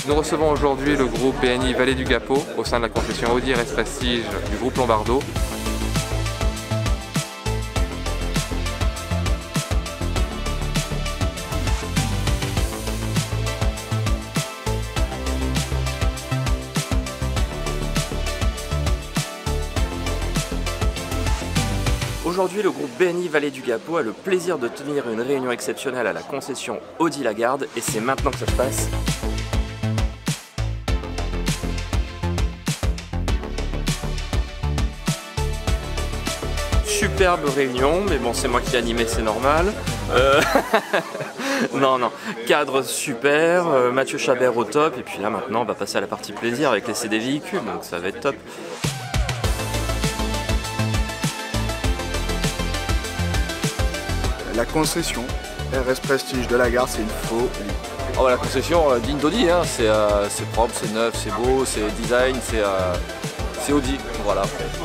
Nous recevons aujourd'hui le groupe BNI Vallée du Gapot au sein de la concession Audi RS Prestige du groupe Lombardo. Aujourd'hui, le groupe BNI Vallée du Gapot a le plaisir de tenir une réunion exceptionnelle à la concession Audi Lagarde et c'est maintenant que ça se passe. Superbe réunion, mais bon, c'est moi qui ai animé, c'est normal. Non, cadre super, Mathieu Chabert au top, et puis là maintenant on va passer à la partie plaisir avec l'essai des véhicules, donc ça va être top. La concession RS Prestige de Lagarde, c'est une folie. Oh bah, la concession digne d'Audi, hein. C'est propre, c'est neuf, c'est beau, c'est design, c'est Audi, voilà.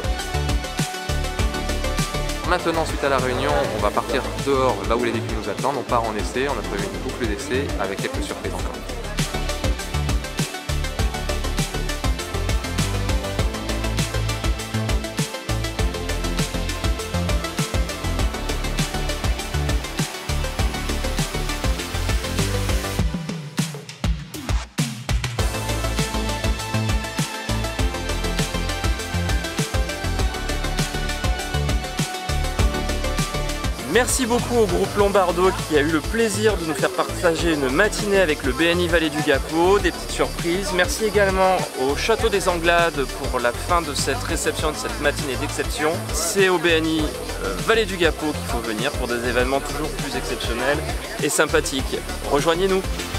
Maintenant, suite à la réunion, on va partir dehors, là où les véhicules nous attendent. On part en essai, on a prévu une boucle d'essai avec quelques surprises encore. Merci beaucoup au groupe Lombardo qui a eu le plaisir de nous faire partager une matinée avec le BNI Vallée du Gapot, des petites surprises. Merci également au Château des Anglades pour la fin de cette réception, de cette matinée d'exception. C'est au BNI Vallée du Gapot qu'il faut venir pour des événements toujours plus exceptionnels et sympathiques. Rejoignez-nous!